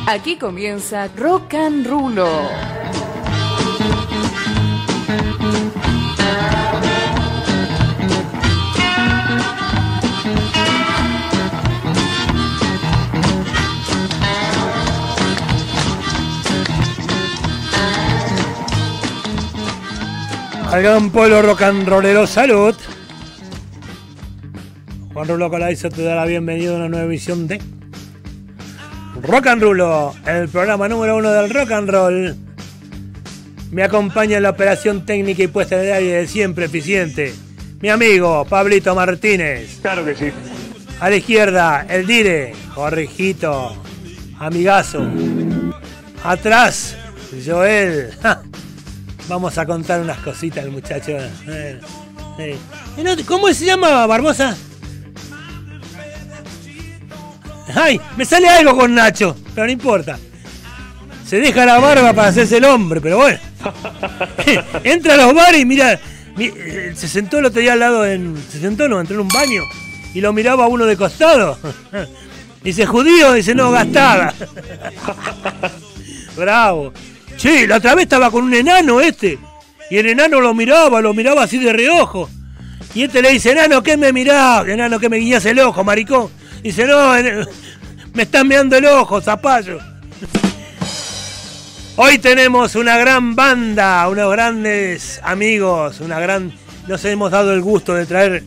Aquí comienza Rock and Rulo. Al gran pueblo rock and rollero, salud. Juan Rulo Colaizo te da la bienvenida a una nueva emisión de Rock and Rulo, el programa número 1 del rock and roll. Me acompaña en la operación técnica y puesta en el aire de siempre eficiente mi amigo Pablito Martínez. Claro que sí. A la izquierda, el Dire, Jorgito, amigazo. Atrás, Joel. Vamos a contar unas cositas al muchacho. ¿Cómo se llama, Barbosa? ¡Ay! Me sale algo con Nacho, pero no importa. Se deja la barba para hacerse el hombre, pero bueno. Entra a los bares y mira. Se sentó el otro día al lado entró en un baño y lo miraba a uno de costado. Dice, judío, dice, no, gastada. Bravo. Che, la otra vez estaba con un enano y el enano lo miraba así de reojo. Y le dice, enano, ¿qué me mirás? Enano, ¿qué me guiñás el ojo, maricón? Dice, no, me están mirando el ojo, zapallo. Hoy tenemos una gran banda, unos grandes amigos, nos hemos dado el gusto de traer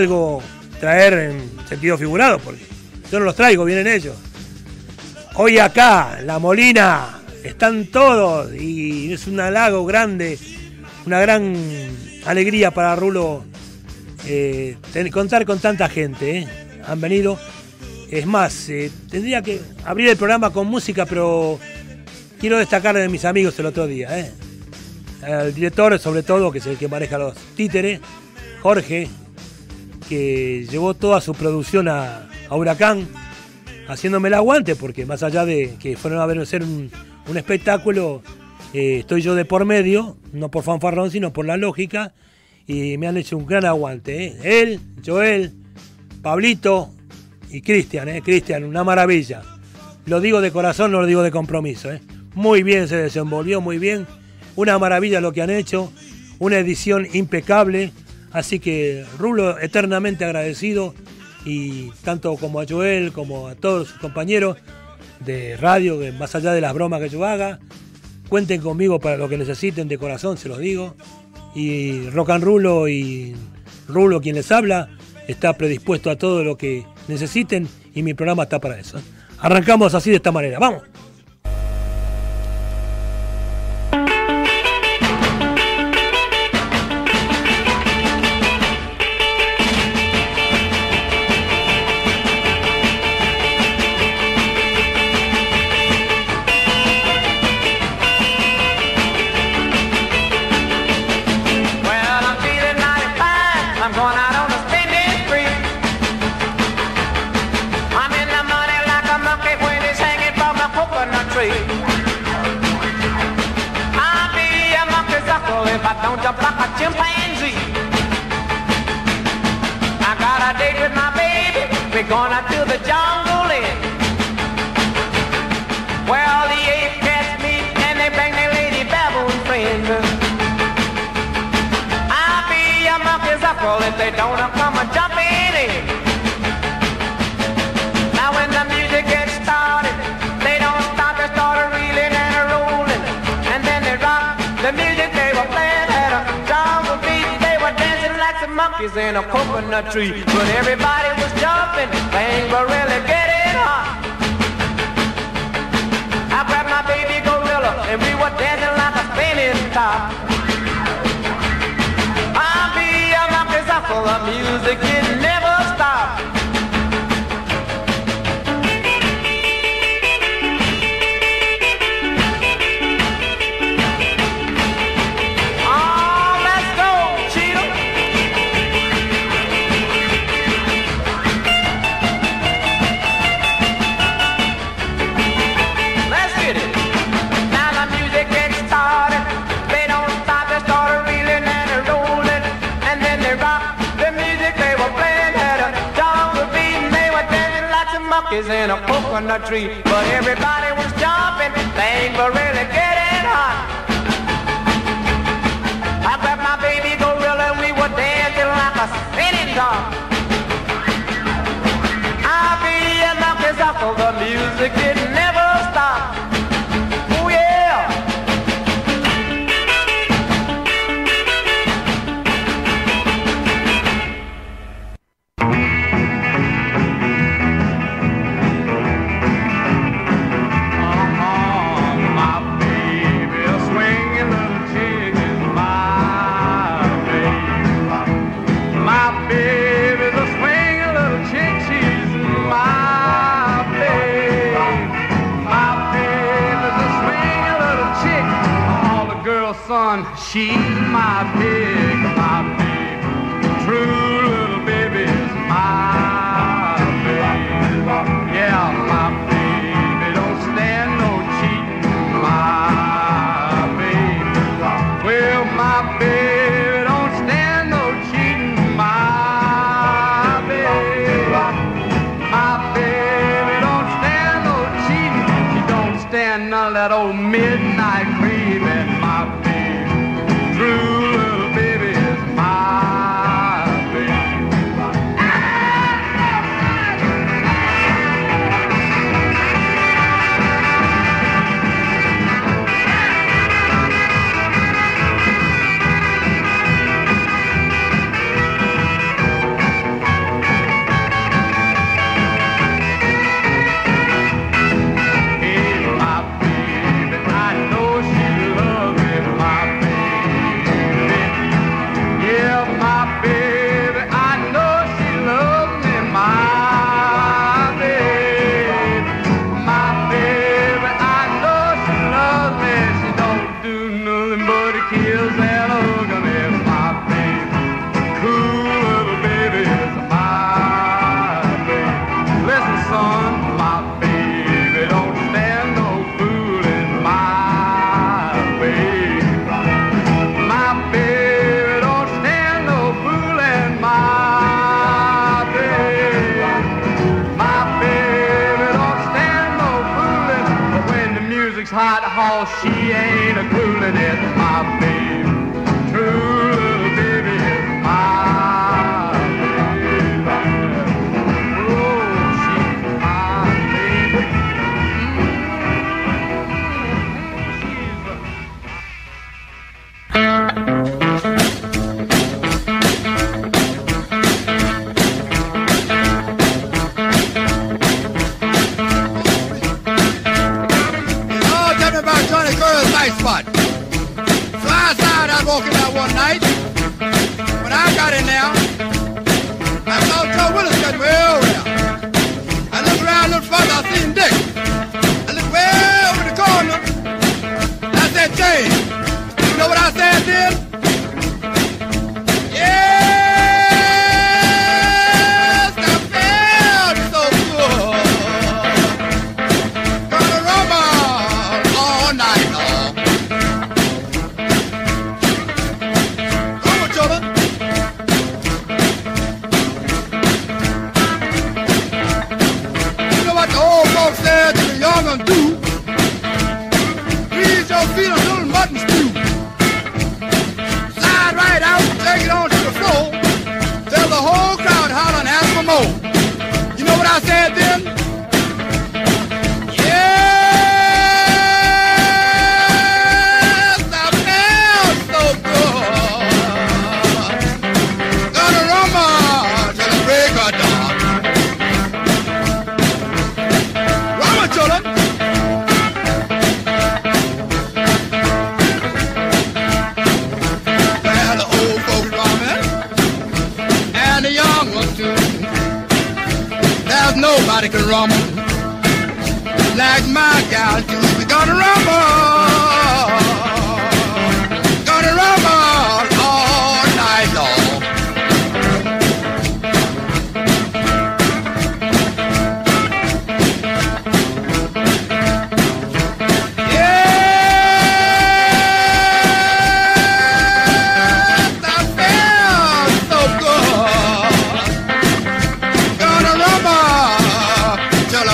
en sentido figurado, porque yo no los traigo, vienen ellos. Hoy acá, La Molina, están todos y es un halago grande, una gran alegría para Rulo contar con tanta gente. Han venido. Es más, tendría que abrir el programa con música, pero quiero destacar de mis amigos el otro día. El director, sobre todo, que es el que maneja los títeres, Jorge, que llevó toda su producción a Huracán, haciéndome el aguante, porque más allá de que fueron a ver hacer un espectáculo, estoy yo de por medio, no por fanfarrón, sino por la lógica, y me han hecho un gran aguante. Él, Joel, Pablito y Cristian, una maravilla. Lo digo de corazón, no lo digo de compromiso. Muy bien se desenvolvió, muy bien. Una maravilla lo que han hecho, una edición impecable. Así que Rulo eternamente agradecido, y tanto como a Joel como a todos sus compañeros de radio, que más allá de las bromas que yo haga, cuenten conmigo para lo que necesiten, de corazón se los digo. Y Rock and Rulo y Rulo, quien les habla, está predispuesto a todo lo que necesiten, y mi programa está para eso. Arrancamos así, de esta manera. ¡Vamos! Don't jump like a chimpanzee. I got a date with my baby. We're going out to the jungle in where all the ape cats meet and they bring their lady baboon friends. I'll be a monkey's uncle if they don't come a jumping in. Now when the music gets started, they don't stop, they start reeling and rolling, and then they rock the music they were playing. Monkeys in a coconut tree, but everybody was jumping, things were really getting hot. I grabbed my baby gorilla and we were dancing like a spinning top. I'll be a monkey's uncle, the music it never stops. They don't stop, they start reeling and rolling, and then they rock the music they were playing. monkeys in a coconut tree, but everybody was jumping, things were really getting hot. I grabbed my baby gorilla and we were dancing like a spinning top. I be a monkey suckle, the music didn't never stop. Oh yeah. Son, she's my big, true little baby's my baby. Yeah, my baby don't stand no cheating, my baby. Well, my baby don't stand no cheating, my baby. My baby don't stand no cheating. She don't stand none of that old midnight creeping, my baby. True little baby is my baby. Hey, my baby, I know she loves me, my baby. Yeah, my baby, I know she loves me, my baby. My baby, I know she loves me. She don't do nothing but kiss and hug me, my baby. Cool little baby is my baby. Listen, son, my baby don't stand no fooling, my baby. My baby don't stand no fooling, my baby. My baby don't stand no fooling, but when the music's hot, how she ain't a cooling it, my baby. True little baby is my baby. Oh, she's my baby. Oh, tell me about Johnny Girl's night spot. So I was walking out one night. When I got in there, I saw Joe Willis getting way over there. I looked around a little further, I seen Dick. I looked way over the corner. I said, James, you know what I said then? Yes, I felt so good. Gonna rumble all night long. Come on, children. You know what the old folks said to the young and do? Freeze your feet a little mutton stew. Slide right out, take it on to the floor. Tell the whole crowd holler and ask for more. You know what I said then? Yes, I felt so good. Gonna rumble till the break of dawn. Rumble, children. Well, the old folks rumbling, and the young ones too. There's nobody can rumble like my gal do. We gonna rumble all night long. Yes, I felt so good. Gonna rumble till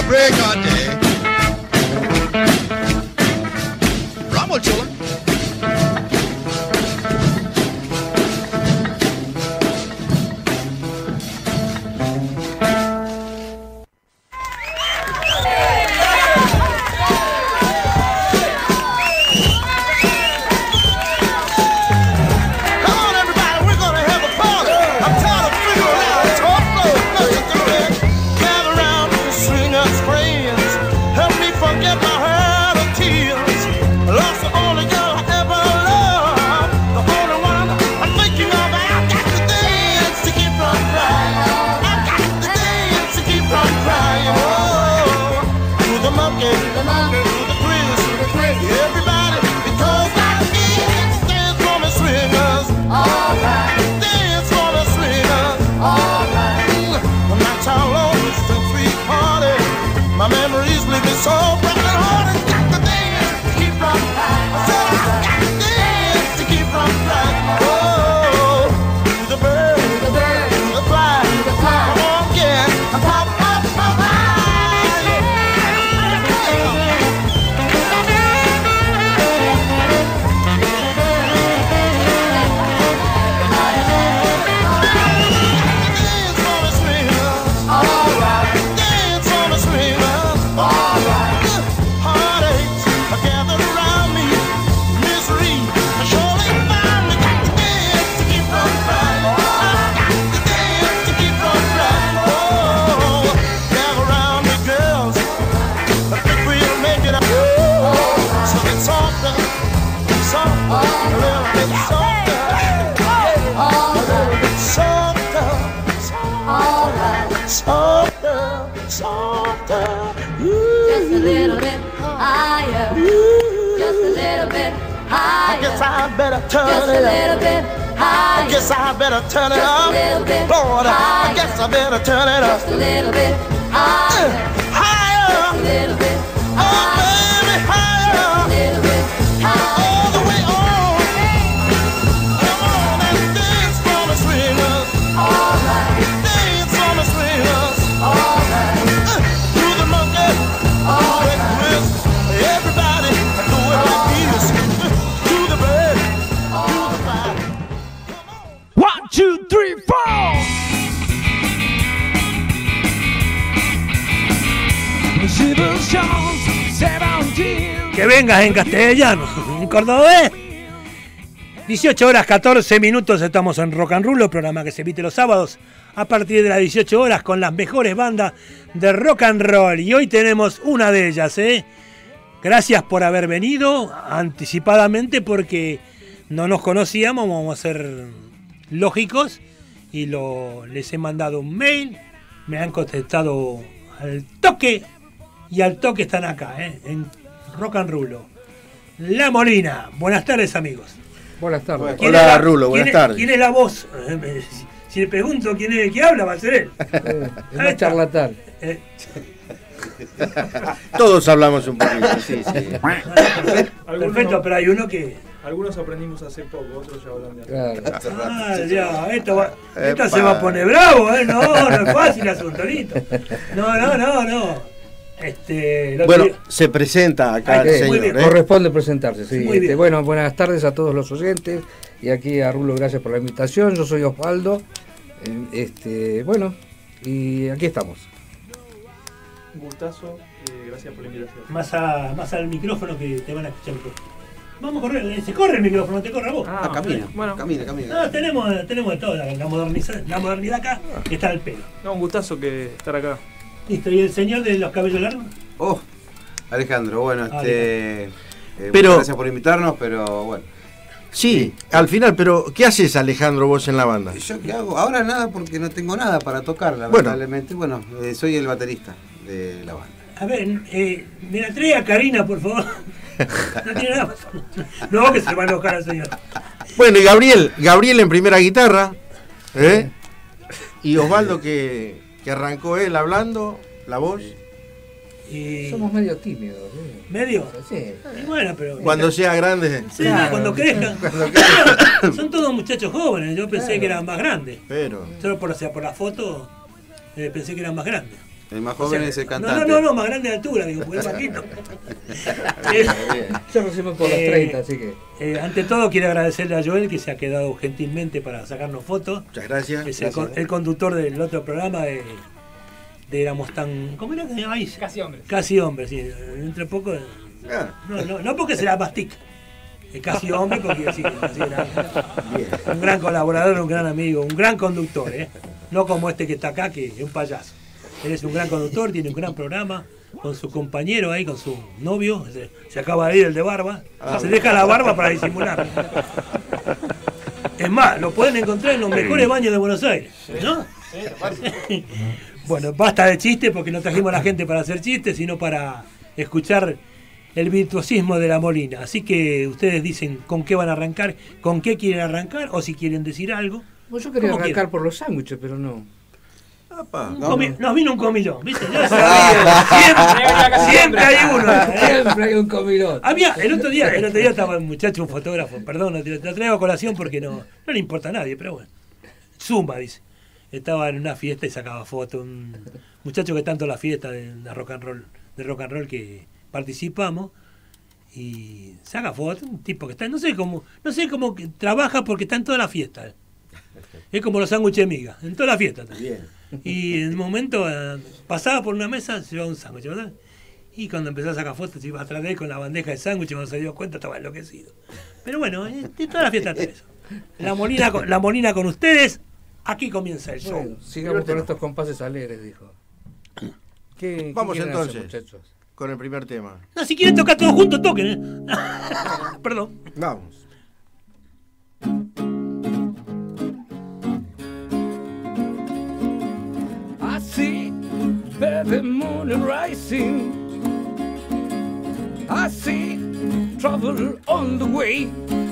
softer, softer. Just a little bit higher. Just a little bit higher. I guess I better turn Just a it little up. bit higher. I guess I better turn it Just a up. little bit Lord, I higher. guess I better turn it up. Just a little bit higher. Higher. Just a little bit Oh, baby, higher. Just a little bit higher. All the way on. Come on and dance for me, swingers. All right, Dance for me, swingers. all right, Do the monkey. all Do the right. twist. Everybody do it like this. Do the bird. Do the fire. 1, 2, 3, 4. Que vengas en castellano, en cordobés. 18 horas 14 minutos, estamos en Rock and Roll, programa que se emite los sábados a partir de las 18 horas con las mejores bandas de rock and roll. Y hoy tenemos una de ellas, ¿eh? Gracias por haber venido anticipadamente porque no nos conocíamos, vamos a ser lógicos. Y les he mandado un mail, me han contestado al toque y al toque están acá, en Rock and Roll. La Molina, buenas tardes amigos. Buenas tardes. ¿Quién Hola, es la- Rulo, buenas quién es- tardes. ¿Quién es la voz? Si le pregunto quién es el que habla, va a ser él. Es Ahí una está. charlatán. Todos hablamos un poquito, sí, sí. Perfecto, pero hay uno que... Algunos aprendimos hace poco, otros ya hablan de acá. Claro. Ah, ya, esto Epa. se va a poner bravo, ¿eh? No es fácil el asunto, listo. No. Bueno, se presenta acá el Muy señor, bien, Corresponde presentarse, sí. Muy bien. Bueno, buenas tardes a todos los oyentes. Y aquí a Rulo, gracias por la invitación. Yo soy Osvaldo. Bueno, y aquí estamos. Un gustazo, gracias por la invitación. Más al micrófono que te van a escuchar todos. Vamos a correr, se corre el micrófono, te corre a vos. camina, Bueno, camina. No, tenemos de todo, la modernidad acá está al pelo. no, un gustazo que estar acá. Listo, ¿y el señor de los cabellos largos? Oh, Alejandro, bueno, Pero- muchas gracias por invitarnos, pero bueno. Sí, al final, pero ¿qué haces, Alejandro, vos en la banda? ¿Yo qué hago? Ahora nada porque no tengo nada para tocar, Bueno. lamentablemente. Bueno, soy el baterista de la banda. A ver, me la trae a Karina, por favor. No tiene nada más. No, que se va a enojar al señor. Bueno, y Gabriel en primera guitarra, ¿eh? Y Osvaldo que arrancó él hablando, la voz. Y Somos medio tímidos. medio. Sí. Y bueno, pero. Cuando sea grande. Sí, Claro. cuando crezcan. Son todos muchachos jóvenes. Yo pensé que eran más grandes. Pero. Solo por la foto pensé que eran más grandes. El más O joven sea, es el cantante. No, más grande de altura, digo, porque es bajito. Yo recibo por los 30, así que. Ante todo, quiero agradecerle a Joel que se ha quedado gentilmente para sacarnos fotos. Muchas gracias. Es el conductor del otro programa de Éramos tan. ¿Cómo era que se llamaba ahí? Casi hombre, sí. Entre poco. Ah, No porque será mastic. Casi hombre, porque sí, así era. Un gran colaborador, un gran amigo, un gran conductor, ¿eh? No como este que está acá, que es un payaso. Él es un gran conductor, tiene un gran programa con su compañero ahí, con su novio. Se acaba de ir el de barba. Se deja la barba para disimular. Es más, lo pueden encontrar en los mejores baños de Buenos Aires, ¿no? Bueno, basta de chistes porque no trajimos a la gente para hacer chistes, sino para escuchar el virtuosismo de la Molina. Así que ustedes dicen con qué van a arrancar, con qué quieren arrancar o si quieren decir algo. Bueno, yo quería ¿Cómo arrancar quieren? por los sándwiches, pero no. Nos vino un comilón, ¿viste? Yo sabía. Siempre hay uno. Siempre hay un comilón. El otro día estaba un muchacho, un fotógrafo, perdón, lo traigo a colación porque no le importa a nadie, pero bueno. Zumba, dice. Estaba en una fiesta y sacaba fotos. Un muchacho que tanto la fiesta de rock and roll que participamos y saca fotos, un tipo que está, no sé cómo que trabaja porque está en toda la fiesta. Es como los sándwiches miga, en toda la fiesta. Y en un momento pasaba por una mesa, se llevaba un sándwich, ¿verdad? Y cuando empezó a sacar fotos, iba atrás de él con la bandeja de sándwich, cuando se dio cuenta estaba enloquecido. Pero bueno, en toda la fiesta está eso. La Molina con ustedes, aquí comienza el show. Bueno, sigamos con estos compases alegres, dijo. Vamos quieren entonces. hacer, muchachos? Con el primer tema. No, si quieren tocar todos juntos, toquen, ¿eh? Perdón. Vamos. I see the moon rising. I see trouble on the way.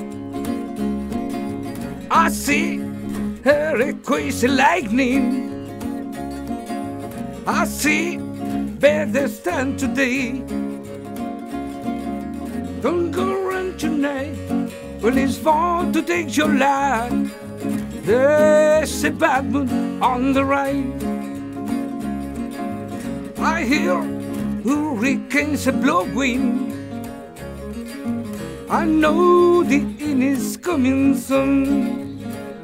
I see earthquakes and lightning. I see better stand today. Don't go run tonight when it's fun to take your life. There's a bad moon on the right. I hear hurricanes are blowing. I know the end is coming soon.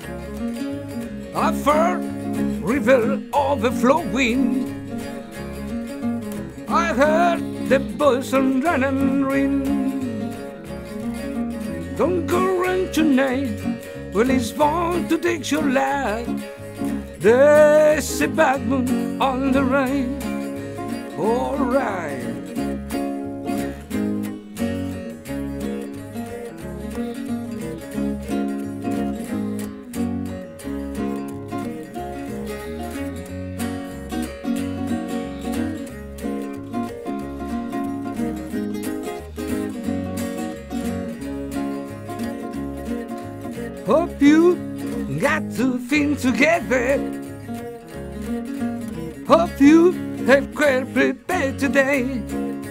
I've heard river overflowing. I heard the bosun run and ring. Don't go run tonight. Well, it's fun to take your life. There's a bad moon on the right. All right. Hope you got two things together. Hope you have well prepared today.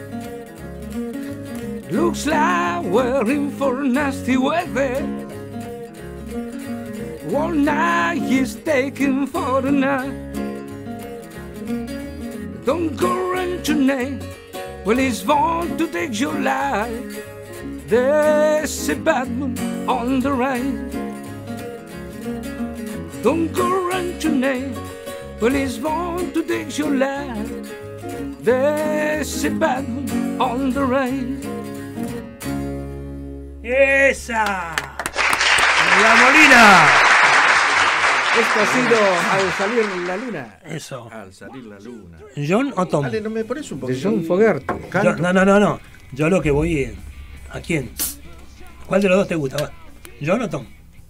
Looks like we're in for nasty weather. One night is taken for the night. Don't go run tonight. Well, it's fun to take your life. There's a bad moon on the right. Don't go run tonight. Well, it's fun to take your life. There's a bad moon on the right. ¡Esa! ¡La Molina! Esto ha sido Al salir la luna. Eso. Al salir la luna. ¿John o Tom? Dale, no me pones un De poquito. John Fogerty. No. Yo lo que voy es... ¿A quién? ¿Cuál de los dos te gusta? Va. ¿John o Tom?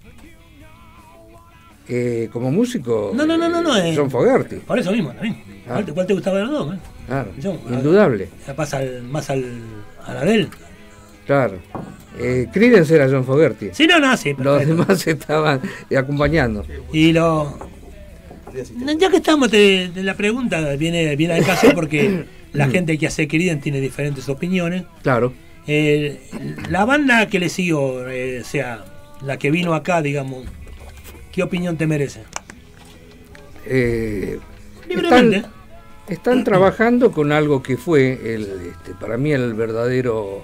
Como músico. No. John Fogerty. Por eso mismo, ¿no? Ah. ¿Cuál te gustaba de los dos? Claro, John, indudable. Pasa a la de él. Claro. Creedence era John Fogerty. Sí, sí. Los Perfecto. demás estaban acompañando. Y ya que estamos de la pregunta, viene al caso porque la gente que hace Creedence tiene diferentes opiniones. Claro. La banda que le sigo, sea la que vino acá, digamos, ¿qué opinión te merece? Libremente. Están trabajando con algo que fue para mí el verdadero.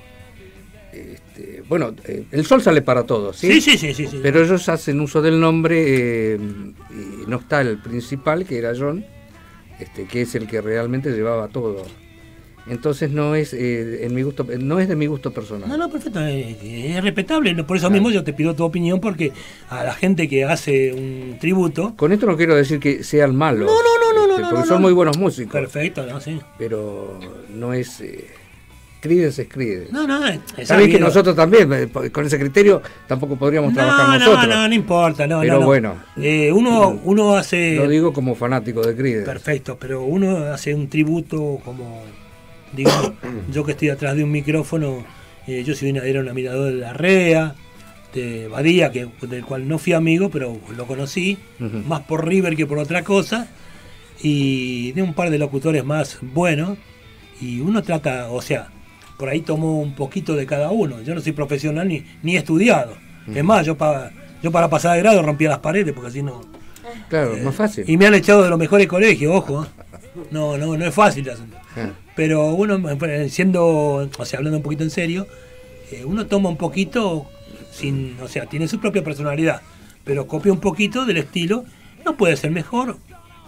El sol sale para todos, ¿sí? Sí. Pero ellos hacen uso del nombre y no está el principal, que era John, que es el que realmente llevaba todo. Entonces no es en mi gusto, no es de mi gusto personal. No, perfecto, es respetable. Por eso mismo yo te pido tu opinión, porque a la gente que hace un tributo. Con esto no quiero decir que sean malos. No, porque son muy buenos músicos. Perfecto, sí. Pero no es. Creedence es Creedence. Sabéis que nosotros también, con ese criterio, tampoco podríamos trabajar nosotros. No importa, Pero bueno. Uno hace. Lo digo como fanático de Creedence. Perfecto, pero uno hace un tributo como. Digamos, yo que estoy atrás de un micrófono, yo era un admirador de Larrea, de Badía, del cual no fui amigo, pero lo conocí, más por River que por otra cosa, y de un par de locutores más buenos, y uno trata, por ahí tomo un poquito de cada uno. Yo no soy profesional ni estudiado. Es más, yo para pasar de grado rompía las paredes, porque así no... Claro, más fácil. Y me han echado de los mejores colegios, ojo. No es fácil. Pero uno, hablando un poquito en serio, uno toma un poquito, tiene su propia personalidad, pero copia un poquito del estilo. No puede ser mejor,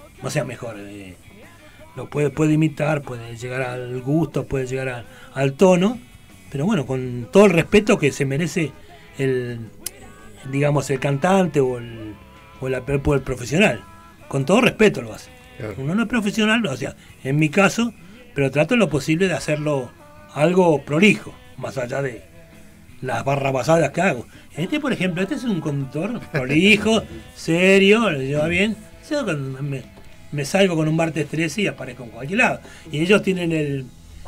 lo puede imitar, puede llegar al gusto, puede llegar al tono, pero bueno, con todo el respeto que se merece el cantante o el profesional. Con todo respeto lo hace. Claro. Uno no es profesional, en mi caso, pero trato en lo posible de hacerlo algo prolijo, más allá de las barrabasadas que hago. Por ejemplo, este es un conductor prolijo, serio, lo lleva bien. me salgo con un martes 13 y aparezco en cualquier lado. Y ellos tienen el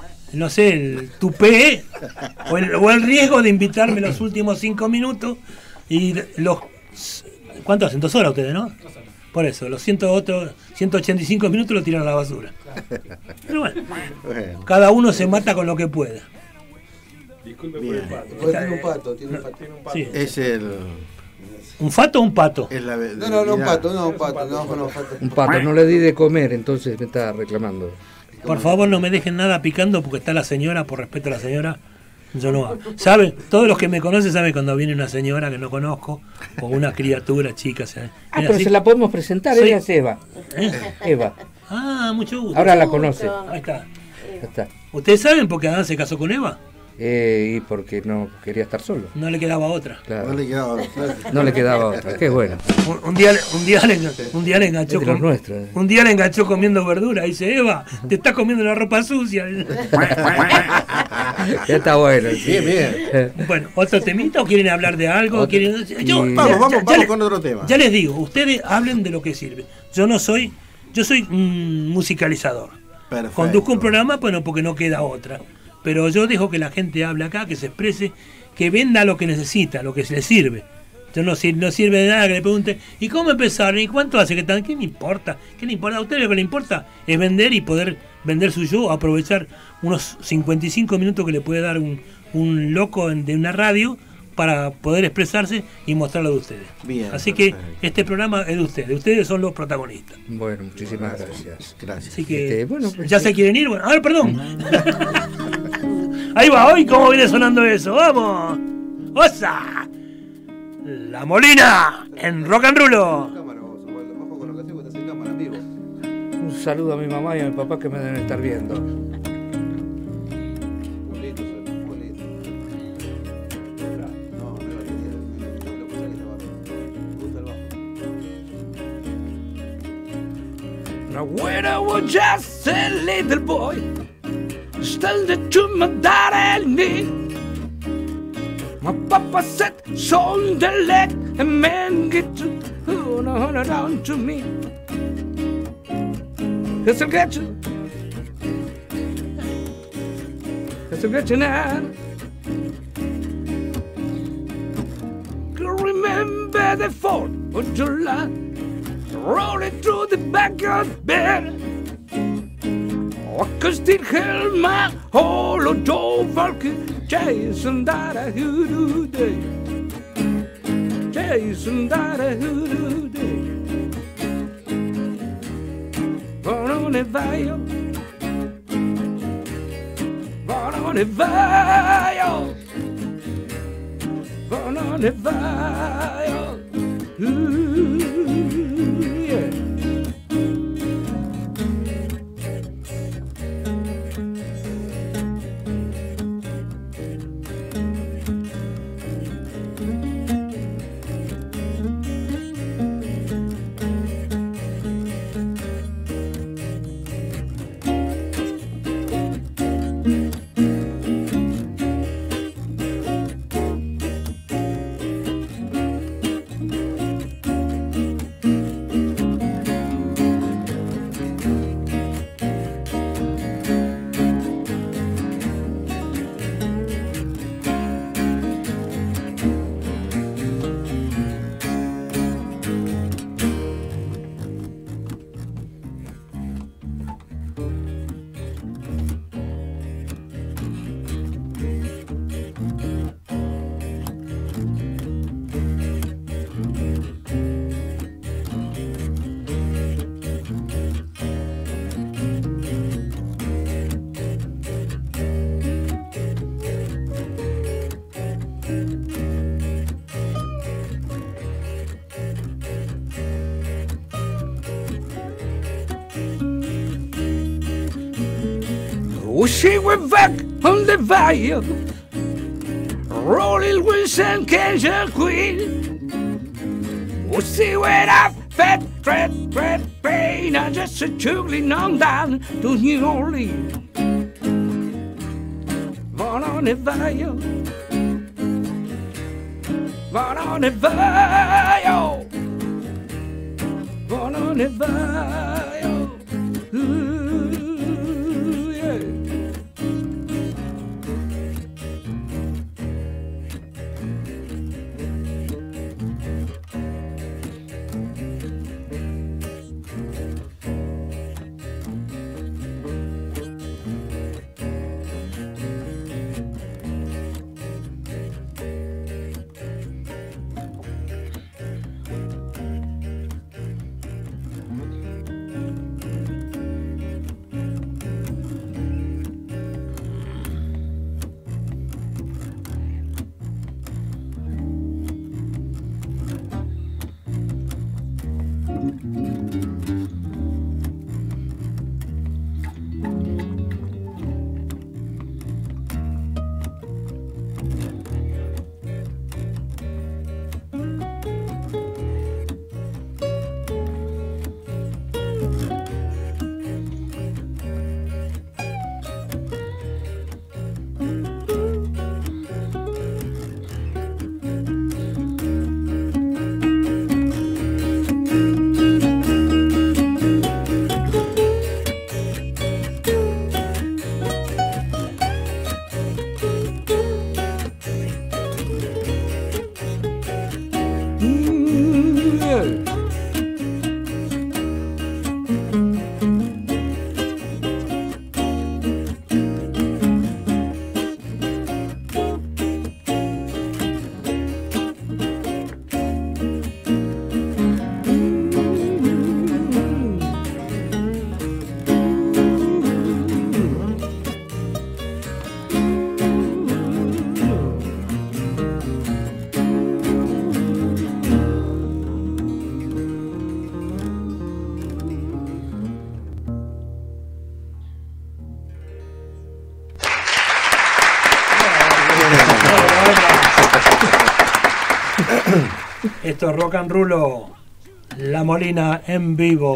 tupé o el riesgo de invitarme los últimos 5 minutos y ¿cuánto hacen? 2 horas ustedes, ¿no? Por eso, los 185 minutos lo tiran a la basura. Pero bueno, cada uno se mata con lo que pueda. Disculpe Bien. por el pato. Tiene un pato, tiene un pato. Tiene un pato. Sí. Es el. ¿Un fato o un pato? Es la, No, un pato, no, un pato. Un pato, no le di de comer, entonces me está reclamando. Por favor, no me dejen nada picando porque está la señora, por respeto a la señora. Yo no hago. ¿Saben? Todos los que me conocen saben cuando viene una señora que no conozco o una criatura chica. ¿Saben? Pero así. se la podemos presentar, Sí. ella es Eva. ¿Eh? Eva. Ah, mucho gusto. Ahora la conoce. Ahí está. Ya está. ¿Ustedes saben por qué Adán se casó con Eva? Y porque no quería estar solo. No le quedaba otra. Claro. No le quedaba. No le quedaba otra. Qué bueno. Un día le enganchó Es de los nuestros. Un día le enganchó comiendo verdura. Dice, Eva, te estás comiendo la ropa sucia. Ya está bueno. Sí. Bien, bien. Bueno, ¿otro temita o quieren hablar de algo? ¿Quieren... Vamos con otro tema. Ya les digo, ustedes hablen de lo que sirve. Yo soy musicalizador. Perfecto. Conduzco un programa, bueno, porque no queda otra. Pero yo dejo que la gente hable acá, que se exprese, que venda lo que necesita, lo que le sirve. Yo no sirve de nada que le pregunte, ¿y cómo empezaron? ¿Y cuánto hace que están? ¿Qué le importa? ¿Qué le importa? A usted lo que le importa es vender y poder vender su show, aprovechar unos 55 minutos que le puede dar un loco de una radio para poder expresarse y mostrarlo de ustedes. Bien, así perfecto. que este programa es de ustedes son los protagonistas. Bueno, muchísimas gracias. Gracias. Así que, Bueno, pues, ¿ya se quieren ir? Bueno, a ver, perdón. Ahí va, hoy cómo viene sonando eso, vamos. ¡Osa! La Molina en Rock and Rulo. Ojo con lo que hacemos, te haces cámara en vivo. un saludo a mi mamá y a mi papá que me deben estar viendo. Now when I was just a little boy, standing to my daddy's knee, my papa said, "Son the leg and man get to down to me." Cause I'll get you, cause I'll get you now. Remember the 4th of July, rolling through the backyard bed. I could still hear my whole dog walking, Jason Dada hoodoo day, Jason Dada hoodoo day. Born on a viol, born on a viol, born on a viol. Ooh, yeah. She went back on the bayou, rolling with San Cajun Queen. She went up, fat, pain, and just a juggling on down to New Orleans. Born on the bayou, born on the bayou, born on the bayou. Esto es Rock and Rulo, La Molina en vivo.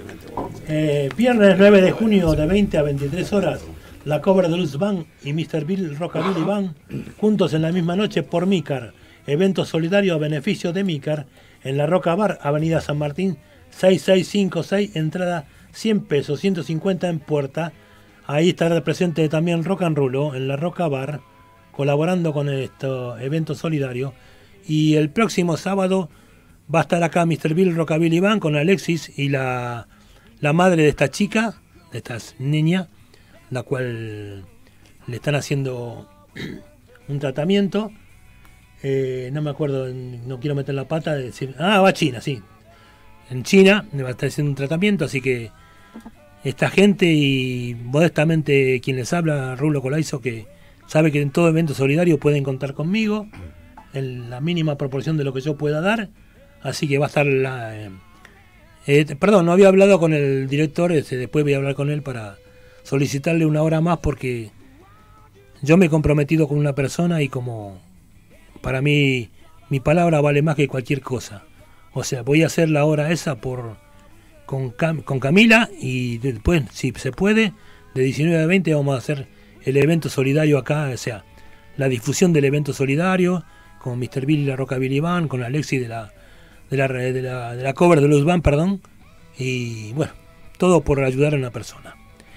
Viernes 9 de junio de 20 a 23 horas, la Cover Deluxe Band y Mr. Bill Rockabilly Band juntos en la misma noche por Mícar. Evento solidario a beneficio de Mícar en la Roca Bar, Avenida San Martín 6656, entrada 100 pesos, 150 en puerta. Ahí estará presente también Rock and Rulo en la Roca Bar, colaborando con este evento solidario. Y el próximo sábado va a estar acá Mr. Bill Rockabilly Band con Alexis y la madre de esta chica, de esta niña, la cual le están haciendo un tratamiento. No me acuerdo, no quiero meter la pata de decir. Va a China, sí. En China le va a estar haciendo un tratamiento, así que esta gente y modestamente quien les habla, Rulo Colaizo, que sabe que en todo evento solidario pueden contar conmigo en la mínima proporción de lo que yo pueda dar, así que va a estar perdón, no había hablado con el director, después voy a hablar con él para solicitarle una hora más, porque yo me he comprometido con una persona y como para mí mi palabra vale más que cualquier cosa. O sea, voy a hacer la hora esa con Camila, y después, si se puede, de 19 a 20 vamos a hacer el evento solidario acá, o sea, la difusión del evento solidario con Mr. Bill y la Rockabilly Band, con Alexis de la Cover de Luz Band, perdón, y bueno, todo por ayudar a una persona.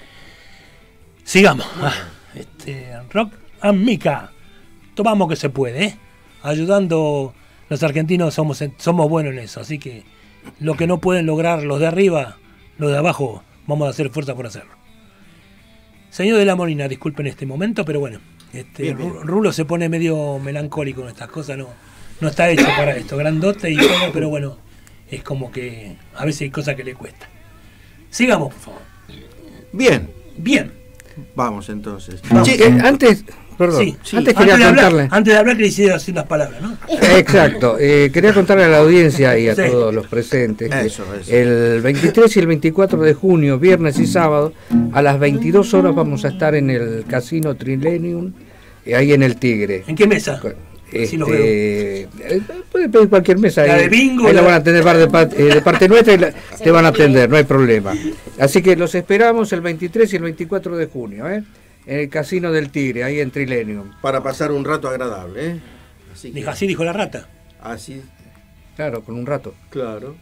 Sigamos. Rock and Mica, tomamos que se puede, ayudando. Los argentinos somos buenos en eso, así que lo que no pueden lograr los de arriba, los de abajo, vamos a hacer fuerza por hacerlo. Señor de la Molina, disculpen este momento, pero bueno, bien. Rulo se pone medio melancólico en estas cosas, no está hecho para esto, grandote y todo, pero bueno, es como que a veces hay cosas que le cuesta. Sigamos, por favor. Bien. Vamos entonces. Antes... Perdón, sí. Antes quería contarle. Antes de hablar, que le hiciera así unas palabras, ¿no? Exacto. Quería contarle a la audiencia y a todos los presentes que el 23 y el 24 de junio, viernes y sábado, a las 22 horas vamos a estar en el Casino Trilenium, ahí en el Tigre. ¿En qué mesa? Si los veo. Puede pedir cualquier mesa. La de bingo. Ahí la van a atender de parte nuestra y te van a atender, no hay problema. Así que los esperamos el 23 y el 24 de junio, en el Casino del Tigre, ahí en Trilenium. Para pasar un rato agradable, Así dijo la rata. Así. Claro, con un rato. Claro.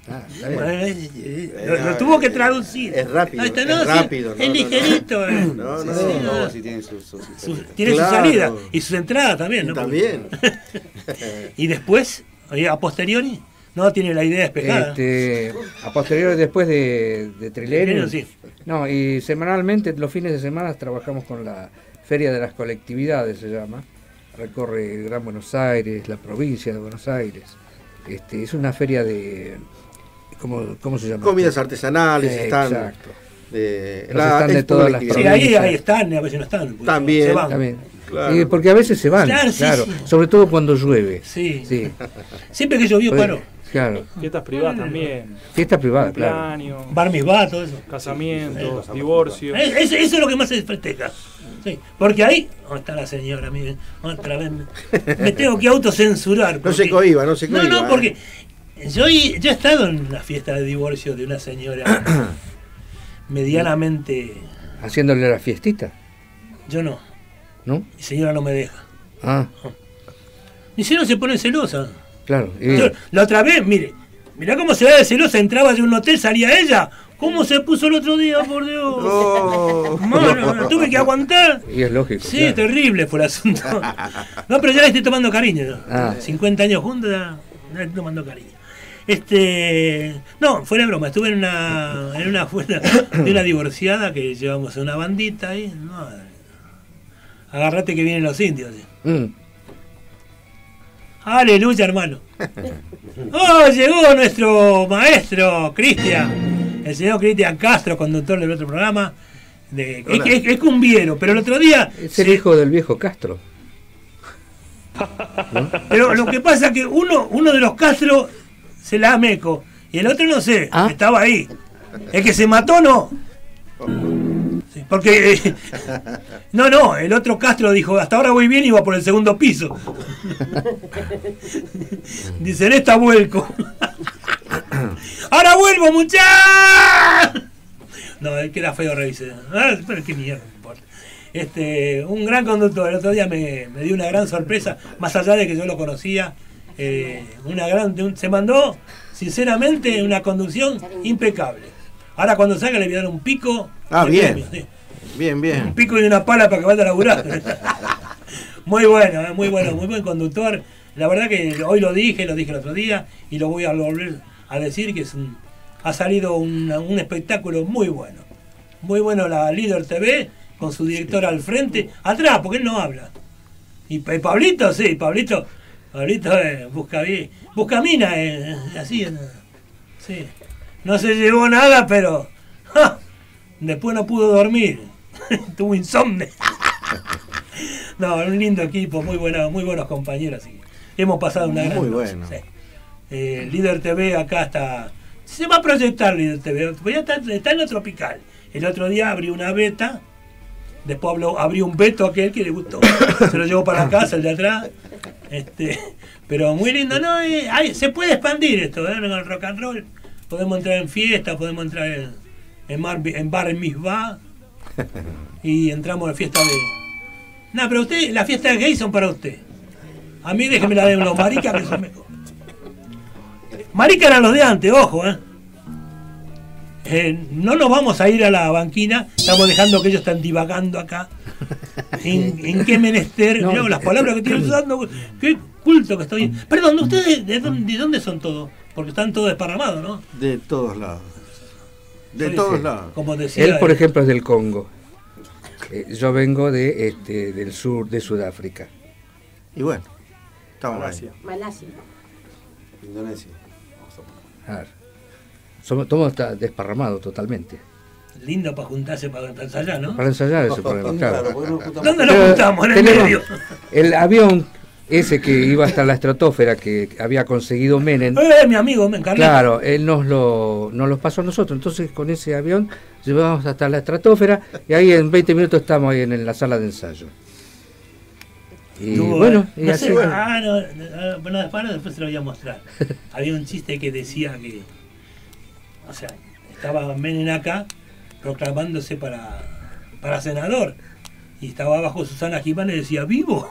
Lo tuvo que traducir. Es rápido. Es rápido. Es ligerito. No, si tiene su tiene su salida y sus entradas también, ¿no? También. Y después, a posteriori, no tiene la idea despejada. A posteriori, después de Trilenium. Sí. No, y semanalmente, los fines de semana, trabajamos con la Feria de las Colectividades, se llama. Recorre el Gran Buenos Aires, la provincia de Buenos Aires. Es una feria de... ¿Cómo se llama? Comidas artesanales, están... Exacto. Están de todas las provincias. Sí, ahí están, a veces no están. También. Se van. También. Claro. Porque a veces se van, claro. Sí. Sobre todo cuando llueve. Sí. Siempre que llovió paró. Claro. Fiestas privadas también. Fiestas privadas, cumpleaños, claro. Bar mitzvah, todo eso. Casamientos, divorcios. Eso es lo que más se festeja. Sí. Porque ahí, ¿dónde está la señora? Mire, otra vez me tengo que autocensurar. Porque, no se cohiba. No, porque yo he estado en la fiesta de divorcio de una señora medianamente... ¿Haciéndole la fiestita? Yo no. ¿No? Mi señora no me deja. Mi señora se pone celosa. Claro. Yo, la otra vez, mirá cómo se va de celosa, entraba de un hotel, salía ella. ¿Cómo se puso el otro día, por Dios? Mano, tuve que aguantar. Y es lógico. Sí, claro. Terrible fue el asunto. No, pero ya le estoy tomando cariño. 50 años juntos, ya le estoy tomando cariño. No, fuera de broma, estuve en una fuera de una divorciada que llevamos una bandita ahí. No, agarrate que vienen los indios. Aleluya, hermano. Llegó nuestro maestro Cristian, el señor Cristian Castro, conductor del otro programa. Es cumbiero, pero el otro día... Es el hijo del viejo Castro. ¿No? Pero lo que pasa es que uno de los Castro se la ameco y el otro no sé, estaba ahí. El que se mató no. Sí, porque no, el otro Castro dijo, hasta ahora voy bien y va por el segundo piso. Dicen, esta vuelco. ¡Ahora vuelvo, muchachos! No, es que era feo reírse. Pero qué mierda, no importa. Un gran conductor, el otro día me dio una gran sorpresa, más allá de que yo lo conocía. Se mandó, sinceramente, una conducción impecable. Ahora cuando salga le voy a dar un pico. Bien. Premio, sí. Bien. Un pico y una pala para que vaya a laburar. Muy bueno, muy buen conductor. La verdad que hoy lo dije el otro día y lo voy a volver a decir que ha salido un espectáculo muy bueno. Muy bueno la Líder TV con su director al frente, atrás, porque él no habla. Y Pablito, sí, Pablito busca mina, así, sí. No se llevó nada, pero después no pudo dormir. Tuvo insomnio. No, un lindo equipo, muy buenos compañeros. Sí. Hemos pasado una gran muy noche, bueno. sí. Líder TV acá está. Se va a proyectar Líder TV. Ya está en lo tropical. El otro día abrió una beta. Después abrió un veto a aquel que le gustó. Se lo llevó para la casa, el de atrás. Pero muy lindo, ¿no? Se puede expandir esto, con el rock and roll. Podemos entrar en fiesta, podemos entrar en bar en Misbah. Y entramos en fiesta de. No, pero usted, las fiestas de gay son para usted. A mí déjeme la de los maricas que son mejor. Maricas eran los de antes, ojo, no nos vamos a ir a la banquina, estamos dejando que ellos están divagando acá. ¿En qué menester? No. Mirá, las palabras que estoy usando, qué culto que estoy. Perdón, ¿ustedes de dónde son todos? Porque están todos desparramados, ¿no? De todos lados. De todos lados. Como decía él, por ejemplo, es del Congo. Yo vengo del sur de Sudáfrica. Y bueno, estamos Malasia. Indonesia. Claro. Somos desparramados totalmente. Lindo para juntarse para ensayar, ¿no? Para ensayar ese problema, claro. ¿Dónde nos juntamos? En el medio. El avión ese que iba hasta la estratosfera que había conseguido Menem. Mi amigo, me encargué. Claro, él nos los pasó a nosotros. Entonces con ese avión llevamos hasta la estratosfera y ahí en 20 minutos estamos ahí en la sala de ensayo. Y bueno, y así. Bueno, después se lo voy a mostrar. Había un chiste que decía que, o sea, estaba Menem acá proclamándose para senador. Y estaba abajo Susana Jiménez y decía, ¿vivo?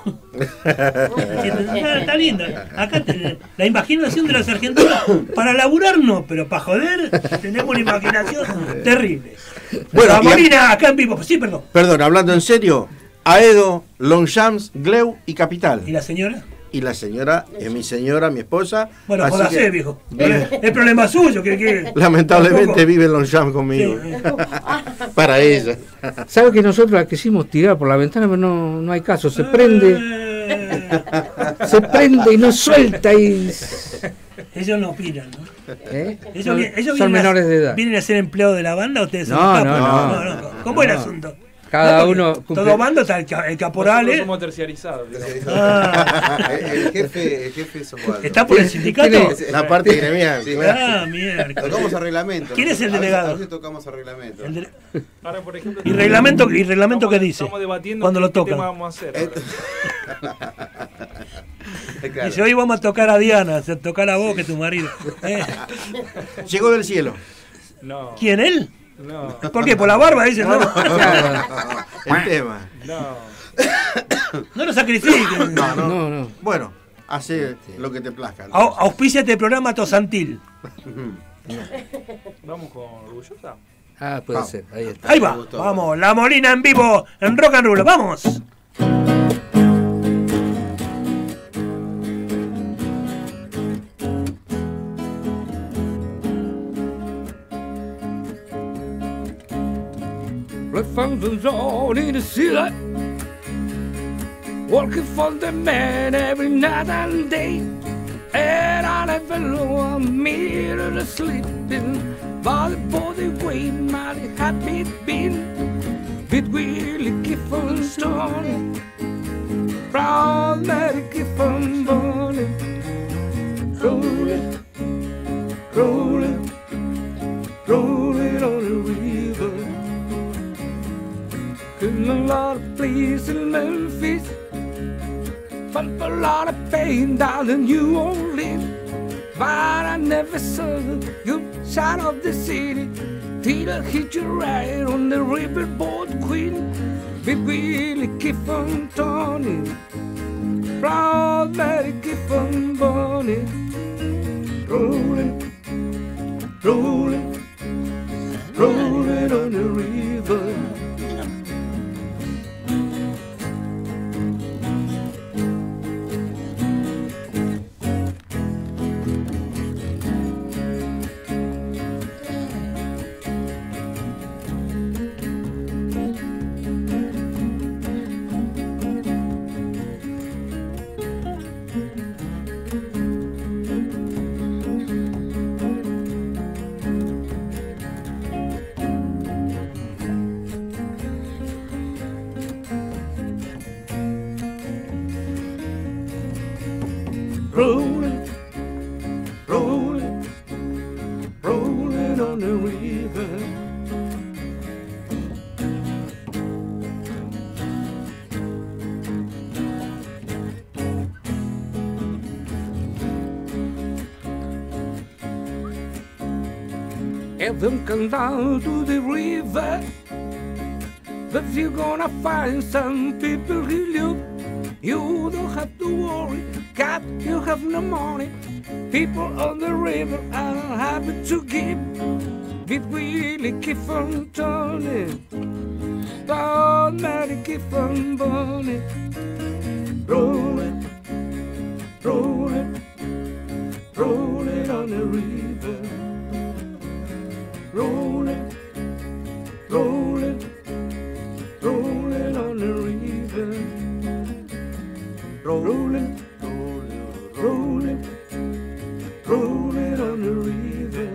Está lindo. Acá la imaginación de los argentinos, para laburar no, pero para joder tenemos una imaginación terrible. Bueno, la Molina acá en vivo, sí, perdón. Perdón, hablando en serio, Aedo, Longchamps, Gleu y Capital. ¿Y la señora? Y la señora es mi señora, mi esposa. Bueno, jódase, viejo. El problema es suyo. Lamentablemente vive en Longchamps conmigo. Sí. Para ella. ¿Sabe que nosotros la quisimos tirar por la ventana, pero no hay caso? Se prende. Se prende y no suelta y. Ellos no opinan, ¿no? Ellos son menores de edad. ¿Vienen a ser empleados de la banda o ustedes son no. ¿Cómo es el asunto? Cada uno cumple. Todo bando está el caporal. Nosotros somos terciarizados. El jefe somos. ¿Está por el sindicato? La parte gremial. Sí, mierda. Tocamos a reglamento. ¿Quién es el delegado? A veces tocamos a reglamento. Ahora, por ejemplo, ¿Y reglamento qué dice? Estamos debatiendo cuando lo qué tocan. tema vamos a hacer. Claro. Dice, hoy vamos a tocar a Diana, a tocar a vos, que es tu marido. Llegó del cielo. No. ¿Quién, él? No. ¿Por qué? ¿Por la barba? Dice, ¿no? El tema. No lo sacrifiquen. No. Bueno, hace lo que te plazca. Auspicia este programa Tosantil. Vamos con Orgullosa. Puede ser. Ahí está. Ahí va. Vamos, La Molina en vivo en Rock and Roll. ¡Vamos! Blood fountains all in the city, working for the man every night and day. And I never know I'm here sleeping, but the body way mighty happy it been. With Willie Giffen Stone, Brown Mary Giffen Bonnie, rolling, rolling, rolling on the river. In a lot of places in Memphis, felt a lot of pain down in New Orleans. But I never saw the good side of the city till I hit you right on the riverboat queen. Big Willie keep on turning, proud Mary keep on burning, rolling, rolling, rolling on the river. Rolling, rolling, rolling on the river. If them come down to the river, but you're gonna find some people who look. You don't have to worry, God, you have no money. People on the river are happy to give. It really keep on turning. Don't matter, keep on burning. Rolling, rolling, rolling on the river. Rolling, rolling, rolling on the river. Rolling, rolling, rolling on the river.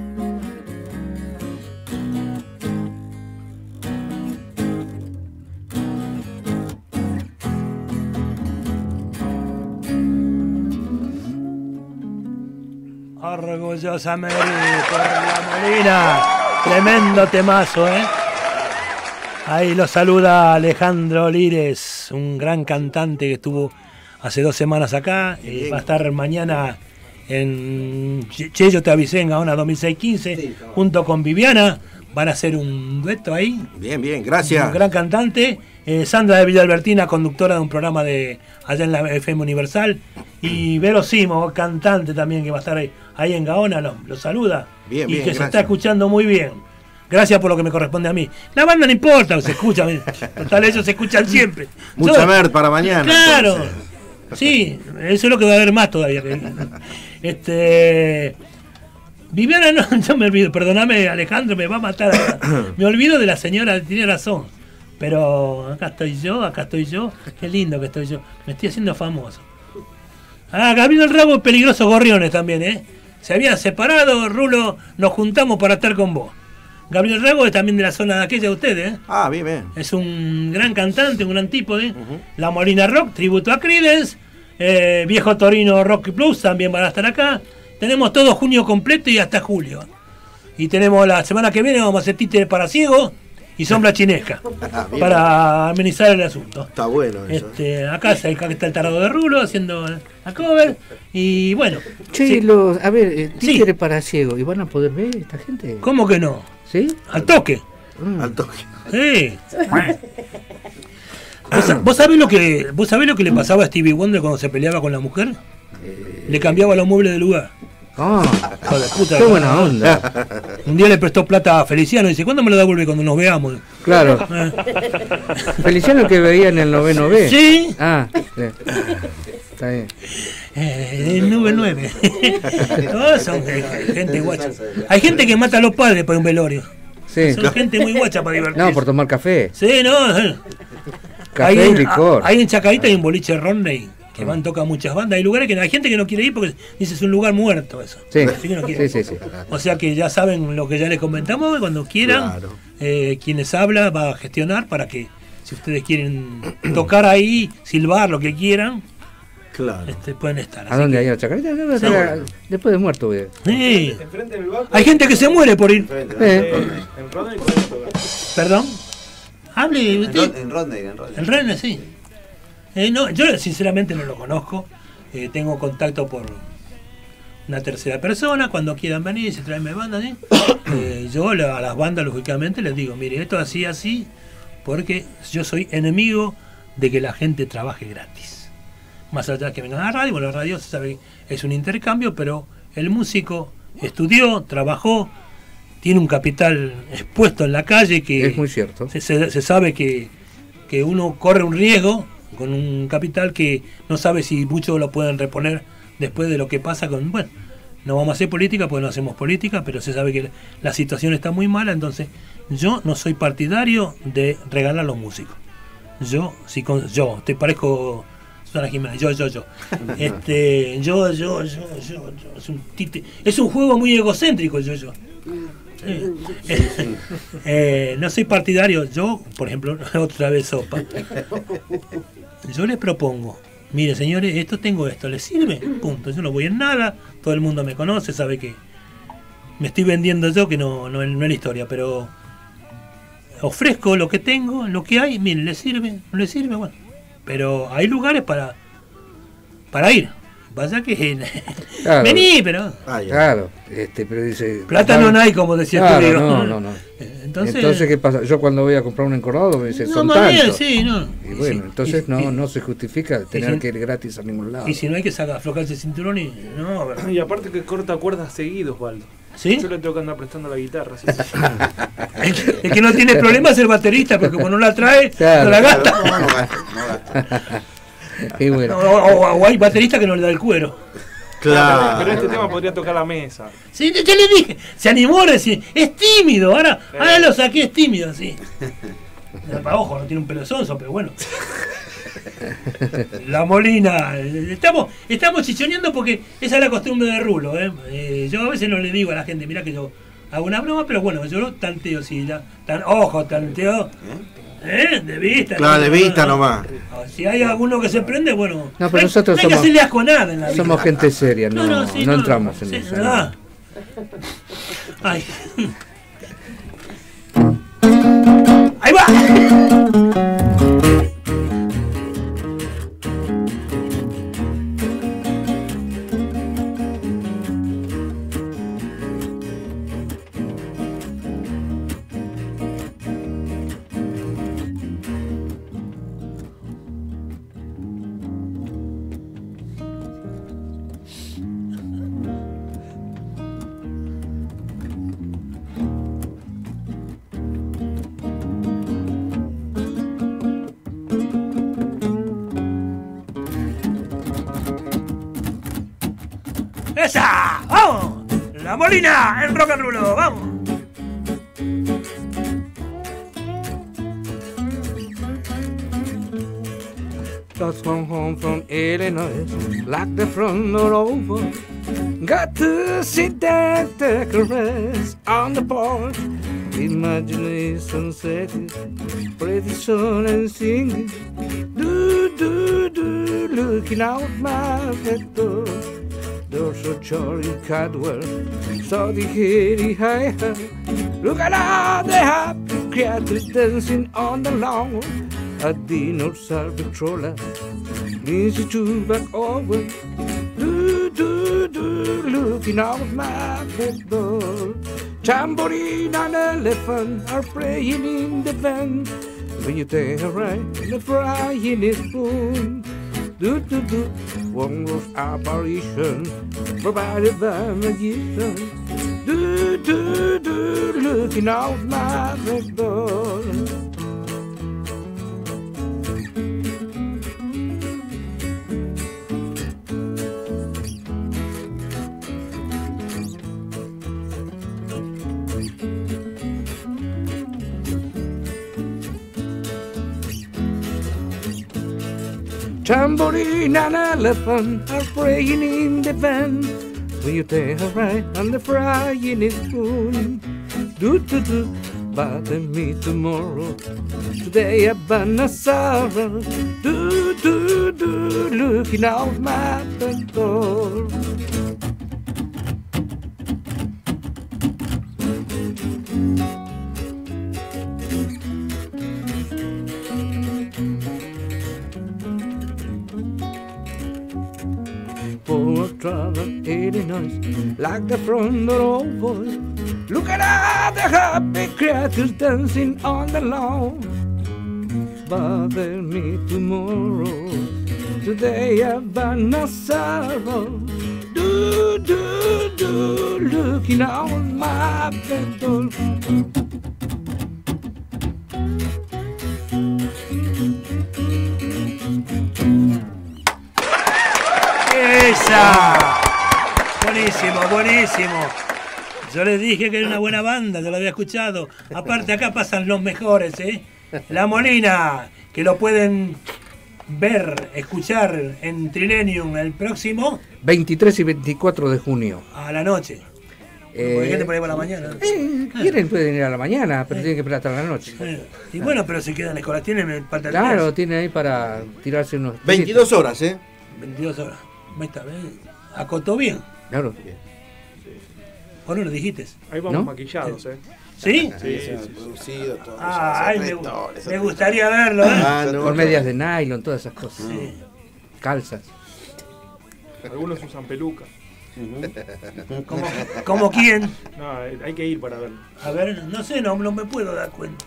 Orgullosamente por la Molina. Tremendo temazo, ¿eh? Ahí lo saluda Alejandro Lires, un gran cantante que estuvo hace 2 semanas acá. Va a estar mañana en Che, yo te avisé en Gaona 2006-15, junto con Viviana. Van a hacer un dueto ahí. Bien, bien, gracias. Un gran cantante. Sandra de Villalbertina, conductora de un programa de allá en la FM Universal. Y Vero Simo, cantante también, que va a estar ahí en Gaona, lo saluda. Bien, y bien, que gracias. se está escuchando muy bien. Gracias por lo que me corresponde a mí. La banda no importa, se escucha. Total, ellos se escuchan siempre. Mucha mer para mañana. Claro. Entonces. Sí, eso es lo que va a haber más todavía. Viviana, no, yo me olvido, perdóname Alejandro, me va a matar acá. Me olvido de la señora, tiene razón. Pero acá estoy yo, qué lindo que estoy yo. Me estoy haciendo famoso. Gabriel Rago, Peligrosos Gorriones también, ¿eh? Se habían separado, Rulo, nos juntamos para estar con vos. Gabriel Rago es también de la zona de aquella de ustedes, ¿eh? Ah, bien, bien. Es un gran cantante, un gran tipo, ¿eh? La Molina Rock, tributo a Creedence. Viejo Torino Rock Plus también van a estar acá. Tenemos todo junio completo y hasta julio. Y tenemos la semana que viene, vamos a hacer Títere para Ciego y Sombra Chinesca para amenizar el asunto. Está bueno eso. Acá está el tarado de Rulo haciendo la cover. Y bueno. Che, sí. a ver, Títere para Ciego. ¿Y van a poder ver esta gente? ¿Cómo que no? ¿Sí? Al toque. Al toque. Sí. ¿Vos sabés lo que le pasaba a Stevie Wonder cuando se peleaba con la mujer? Le cambiaba los muebles de lugar. Hijo de puta, qué buena onda. Un día le prestó plata a Feliciano y dice, ¿cuándo me lo devuelve cuando nos veamos? Claro. Feliciano que veía en el 9º B. Sí. Ah, sí. Está bien. El 9. Todos son gente guacha. Hay gente que mata a los padres por un velorio. Sí. Son gente muy guacha para divertirse. No, por tomar café. Sí, no. Café y licor. Ahí en Chacarita hay un boliche Rodney que toca muchas bandas. Hay lugares que hay gente que no quiere ir porque dice es un lugar muerto eso. Sí. Así que no quiere. Sí. O sea que ya saben lo que ya les comentamos, cuando quieran, Claro. quienes habla va a gestionar para que si ustedes quieren tocar ahí, silbar, lo que quieran, Claro. pueden estar. ¿A dónde hay la Chacarita? Sí. Después de muerto, güey. Sí. Enfrente del banco. Hay gente que se muere por ir. En Rodney podemos tocar. ¿Perdón? Hable usted. En Rodney. El René, sí. No, yo sinceramente no lo conozco. Tengo contacto por una tercera persona. Cuando quieran venir, se traen bandas, ¿sí? Yo a las bandas, lógicamente, les digo, mire, esto así, porque yo soy enemigo de que la gente trabaje gratis. Más allá de que vengan a la radio, bueno, la radio se sabe que es un intercambio, pero el músico estudió, trabajó, tiene un capital expuesto en la calle que... Es muy cierto. Se sabe que uno corre un riesgo con un capital que no sabe si mucho lo pueden reponer después de lo que pasa con... Bueno, no vamos a hacer política porque no hacemos política, pero se sabe que la situación está muy mala, entonces yo no soy partidario de regalar a los músicos. Yo te parezco Susana Jiménez, yo. Es un juego muy egocéntrico, yo. No soy partidario, yo, por ejemplo, otra vez sopa. Yo les propongo, mire señores, tengo esto, ¿les sirve? Punto. Yo no voy en nada, todo el mundo me conoce, sabe que me estoy vendiendo yo, que no es la historia, pero ofrezco lo que tengo, lo que hay, miren, ¿les sirve? ¿No les sirve? Bueno, pero hay lugares para ir. Vaya que claro, vení, pero claro, pero dice plata no hay, como decía claro, tú. No. Entonces ¿qué pasa? Yo cuando voy a comprar un encordado me dicen son tantos. Sí, no. Y bueno, entonces no se justifica tener que ir gratis a ningún lado. Y si no hay que aflojarse el cinturón y no. Y aparte que corta cuerdas seguidos, Osvaldo. ¿Sí? Yo le tengo que andar prestando la guitarra. ¿Sí? El que no tiene problema es el baterista, porque como no la trae, claro, no la gasta. No gasta. Y bueno. O hay bateristas que no le da el cuero. Claro. Pero este tema podría tocar la mesa. Sí, yo le dije, se animó a decir, es tímido, ahora lo saqué, es tímido, sí. Ojo, no tiene un pelo de sonso, pero bueno. La Molina, estamos chichoneando porque esa es la costumbre de Rulo, yo a veces no le digo a la gente, mira que yo hago una broma, pero bueno, yo lo tanteo, sí, tanteo. De vista. Claro, de vista nomás. Si hay alguno que se prende, bueno. No, pero nosotros no hay que hacerle asco a nada en la vida. Somos gente seria, no entramos en eso. No. Ay. Ahí va. ¡Esa! ¡Vamos! ¡La Molina! ¡El rock and roll! ¡Vamos! Just come home from Illinois, like the front door over. Got to sit there, take a rest on the porch. Imagination setting, pretty sun and singing. Looking out my back door. There's a Charlie Cadwell, saw the hitty high. Look at all the happy creatures dancing on the lawn. A dinosaur patroller leans his two back over. Looking out my back door. Tambourine and elephant are playing in the van. When you take a ride in the frying spoon. One rose apparition provided by magician. Looking out my back door. Tambourine and elephant are praying in the van. When you take a ride on the frying spoon. Bother me tomorrow. Today I've been a sorrow. Looking out my back door. noise, like the front door of voice. Looking at the happy creatures dancing on the lawn. Bother me tomorrow, today I've no sorrow. Do, do, do, looking on my pedal. ¡Esa! Buenísimo, buenísimo. Yo les dije que era una buena banda, yo lo había escuchado. Aparte acá pasan los mejores, ¿eh? La Molina, que lo pueden ver, escuchar en Trilenium el próximo 23 y 24 de junio. a la noche. Porque gente por ahí por la mañana. Quieren pueden ir a la mañana, pero tienen que esperar hasta la noche. Y bueno, pero se quedan en escuela, tienen parte del Claro, día. tienen ahí para tirarse unos... 22 horas, ¿eh? 22 horas. Ahí está, ¿ves? Acotó bien. Claro. ¿O no lo dijiste? Ahí vamos ¿No? maquillados, ¿eh? ¿Sí? Sí, sí, sí. Producido, todo. Ay, me gustaría verlo, ¿eh? Con medias de nylon, todas esas cosas. Sí. Calzas. Algunos usan peluca. ¿Cómo quién? No, hay que ir para verlo. A ver, no sé, no me puedo dar cuenta.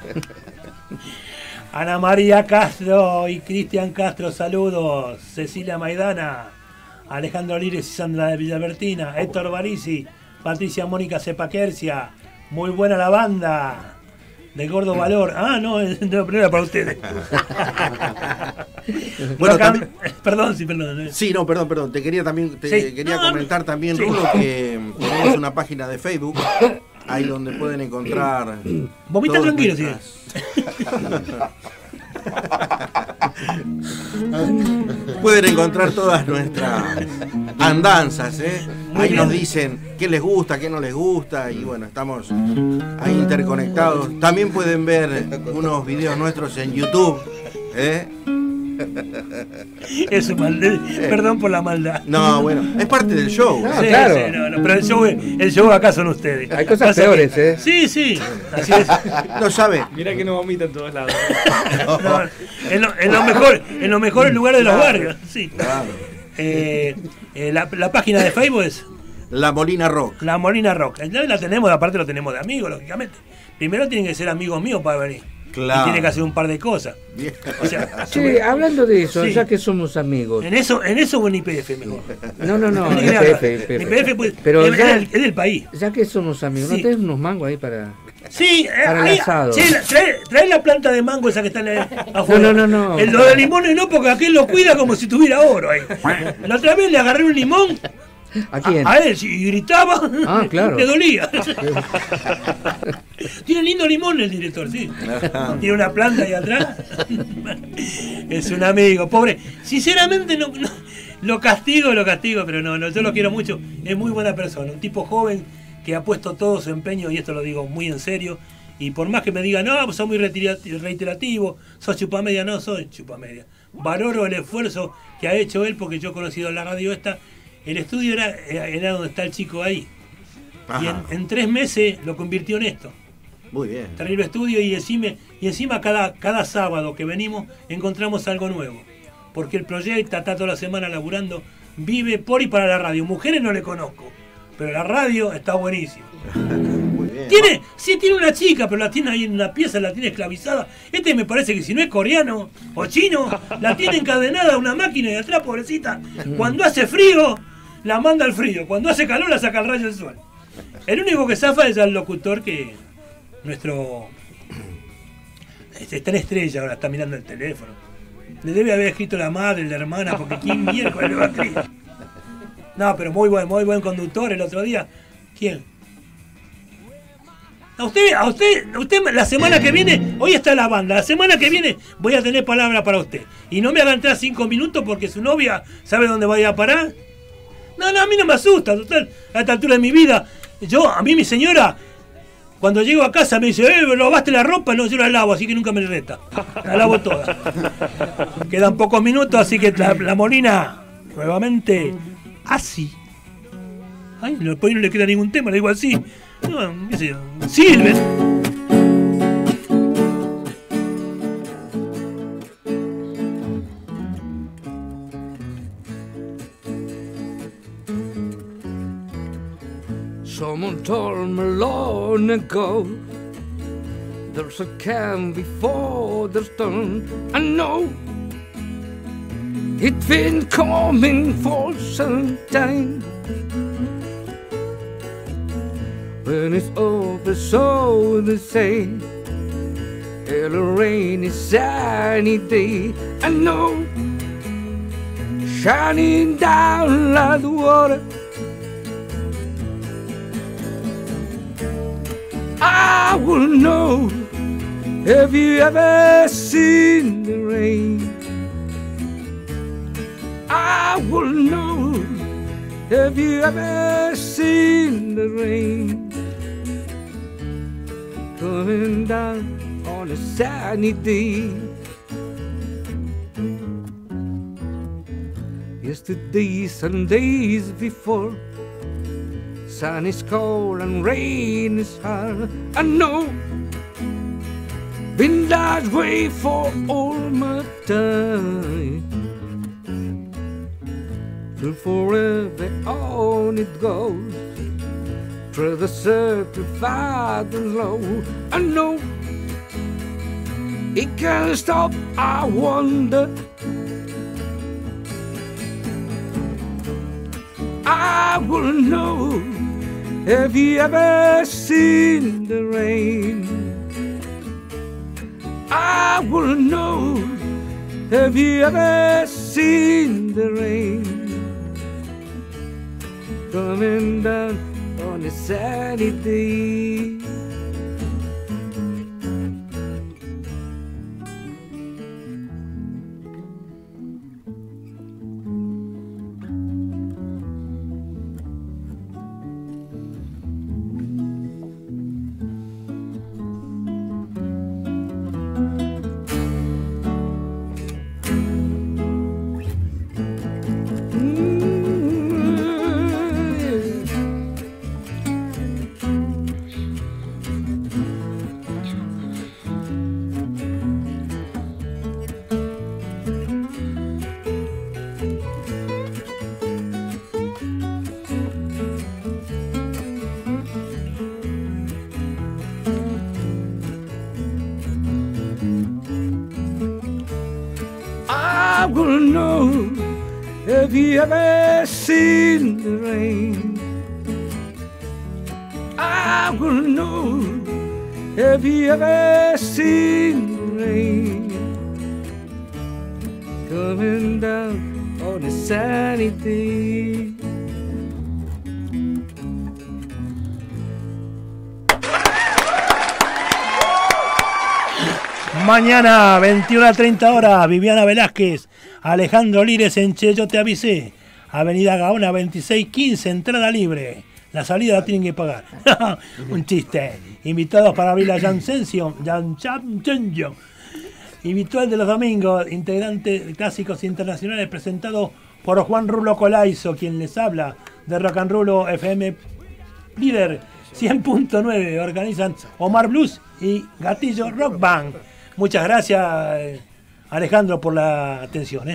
Ana María Castro y Cristian Castro, saludos. Cecilia Maidana, Alejandro Lires y Sandra de Villavertina, Héctor Barisi, Patricia Mónica Cepaquercia. Muy buena la banda. De Gordo Valor. Ah, no, no era para ustedes. Bueno, perdón, sí, perdón. Sí, no, perdón. Te quería también Sí. quería No, comentar también, sí. Rulo, que tenemos una página de Facebook, ahí donde pueden encontrar. Vomita todas tranquilo, sí. Pueden encontrar todas nuestras andanzas, ¿eh? Ahí nos dicen qué les gusta, qué no les gusta, y bueno, estamos ahí interconectados. También pueden ver unos videos nuestros en YouTube, ¿eh? Eso, perdón por la maldad. No, bueno, es parte del show. No, Sí, claro. sí, no, pero el show acá son ustedes. Hay cosas Pasa peores, que- ¿eh? Sí, sí, así es. No sabe. Mira que no vomita en todos lados. No, en los mejores lugares de los barrios. Sí. Claro. La página de Facebook es La Molina Rock. La Molina Rock. Entonces la tenemos, aparte lo tenemos de amigos, lógicamente. Primero tienen que ser amigos míos para venir. Claro. Y tienen que hacer un par de cosas. Bien. O sea, Che, hablando de eso, Sí. ya que somos amigos. en eso o en IPF mejor. No, En IPF, pues, Pero es, ya, es del país. ya que somos amigos, ¿no Sí. tenés unos mangos ahí para...? Sí, Para el ahí, asado. che, trae la planta de mango esa que está afuera. No. Lo de limones no, porque aquel lo cuida como si tuviera oro ahí. La otra vez le agarré un limón ¿A quién? a él y gritaba. Ah, claro. Le dolía. Tiene lindo limón el director, sí. Tiene una planta ahí atrás. Es un amigo, pobre. Sinceramente no, lo castigo, pero no, yo lo quiero mucho. Es muy buena persona, un tipo joven que ha puesto todo su empeño, y esto lo digo muy en serio. Y por más que me digan, no, sos muy reiterativo, sos chupamedia, no soy chupamedia. Valoro el esfuerzo que ha hecho él, porque yo he conocido la radio esta. El estudio era donde está el chico ahí. Y Ajá. en 3 meses lo convirtió en esto. Muy bien. Terrible estudio, y encima cada sábado que venimos encontramos algo nuevo. Porque el proyecto está toda la semana laburando, vive por y para la radio. Mujeres no le conozco, pero la radio está buenísima. Muy bien. Tiene una chica, pero la tiene ahí en una pieza, la tiene esclavizada. Este me parece que si no es coreano o chino, la tiene encadenada a una máquina y atrás, pobrecita. Cuando hace frío, la manda al frío. Cuando hace calor, la saca al rayo del sol. El único que zafa es el locutor, que nuestro... Está en Estrella ahora, está mirando el teléfono. Le debe haber escrito la madre, la hermana, porque ¿quién miércoles le va a escribir? No, pero muy buen conductor el otro día. ¿Quién? A usted la semana que viene, hoy está la banda, la semana que viene voy a tener palabra para usted. Y no me haga entrar 5 minutos porque su novia sabe dónde vaya a parar. No, a mí no me asusta, total, a esta altura de mi vida. A mí mi señora, cuando llego a casa me dice, ¿lavaste la ropa? No, yo la lavo, así que nunca me reta. La lavo toda. Quedan pocos minutos, así que la Molina, nuevamente, así. Ay, después no le queda ningún tema, le digo así. No, qué sé yo, sirven. Someone told me long ago, there's a calm before the storm. I know it's been coming for some time. When it's over, so they say, it'll rain a sunny day. I know, shining down like the water. I will know. Have you ever seen the rain? I will know. Have you ever seen the rain? Coming down on a sunny day. Yesterdays and days before, sun is cold and rain is hard. I know, been that way for all my time. Till forever on it goes, through the circle far and low. I know, it can't stop, I wonder. I will know. Have you ever seen the rain? I will know. Have you ever seen the rain? Coming down on a sunny day. I will know. Have you ever seen the rain? I will know. Have you ever seen the rain? Coming down on a sunny day. Mañana, 21 a 30 horas, Viviana Velázquez, Alejandro Lires en Che, yo te avisé. Avenida Gaona 2615, entrada libre. La salida la tienen que pagar. Un chiste. Invitados para abrir la Jam Session. Habitual de los domingos, integrante de Clásicos Internacionales, presentado por Juan Rulo Colaizo, quien les habla, de Rock and Rulo FM Líder 100.9. Organizan Omar Blues y Gatillo Rock Band. Muchas gracias, Alejandro, por la atención.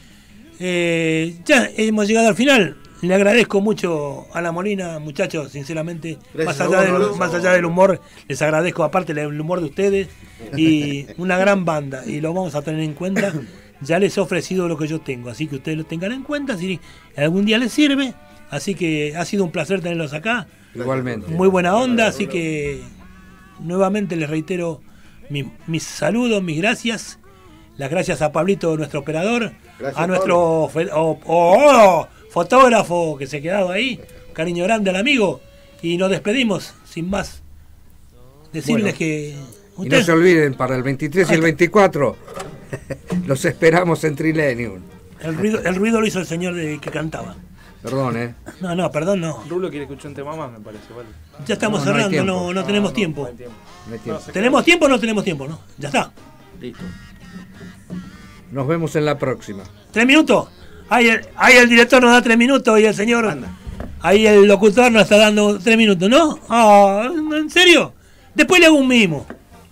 Ya hemos llegado al final. Le agradezco mucho a La Molina, muchachos, sinceramente. Más allá del humor, les agradezco, aparte del humor de ustedes, y una gran banda. Y lo vamos a tener en cuenta. Ya les he ofrecido lo que yo tengo, así que ustedes lo tengan en cuenta si algún día les sirve. Así que ha sido un placer tenerlos acá. Igualmente. Muy buena onda, así que nuevamente les reitero mis saludos, mis gracias. Las gracias a Pablito, nuestro operador, gracias, a nuestro fotógrafo que se ha quedado ahí. Cariño grande al amigo. Y nos despedimos, sin más. Decirles que... Y no se olviden, para el 23 y el 24 los esperamos en Trilenium. El ruido lo hizo el señor que cantaba. Perdón, No, perdón, no. Rulo quiere escuchar un tema más, me parece, ¿vale? Ya estamos cerrando, no tenemos tiempo. No hay tiempo. ¿Tenemos tiempo o no tenemos tiempo? ¿No? Ya está. Listo. Nos vemos en la próxima. 3 minutos. Ahí el director nos da 3 minutos y el señor... Anda. Ahí el locutor nos está dando 3 minutos, ¿no? ¿En serio? Después le hago un mimo.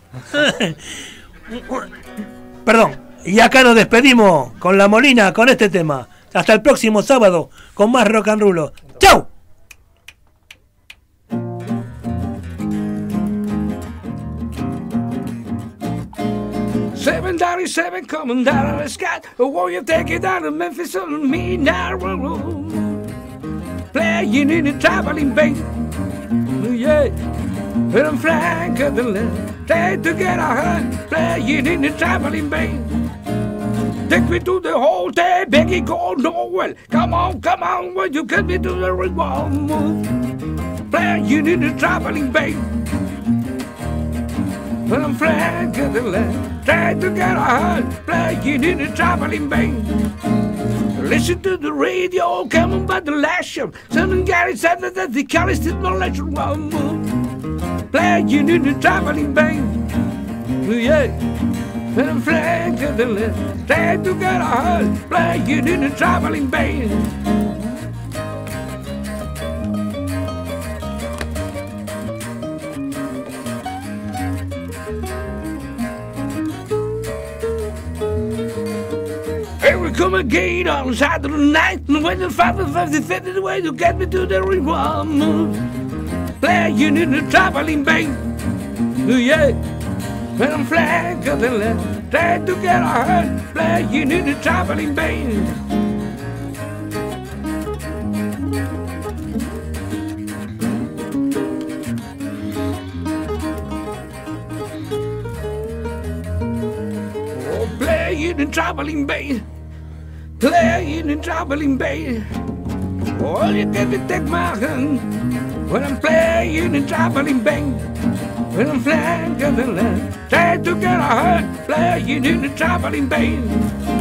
Perdón. Y acá nos despedimos con La Molina, con este tema. Hasta el próximo sábado con más Rock and Rulo. ¡Chau! 737 coming down out of the sky. Won't you take it down to Memphis on me now? Playing in the traveling band. Yeah. And I'm flying to the left. Try to get a hand. Playing in the traveling band. Take me to the hotel, begging go nowhere. Come on, will you get me to the revolve? Playing in the traveling band. When I'm flying to the left, try to get a hand, playing in the traveling band. Listen to the radio, coming by the last show. Someone Gary said that the Cali did not let you run. Playing in the traveling band. Yeah. When I'm flying to the left, try to get a hand, playing in the traveling band. Here we come again on Saturday night, and when the 5:50 the way to get me to the reward. Playing in the traveling band. Yeah. When I'm flying to the left, try to get a hand, playing in the traveling band. Oh, playing in traveling band, playing in traveling band. Oh, you get to take my hand when I'm playing in traveling band. When I'm flying to the left, try to get a hand, playing in the traveling band.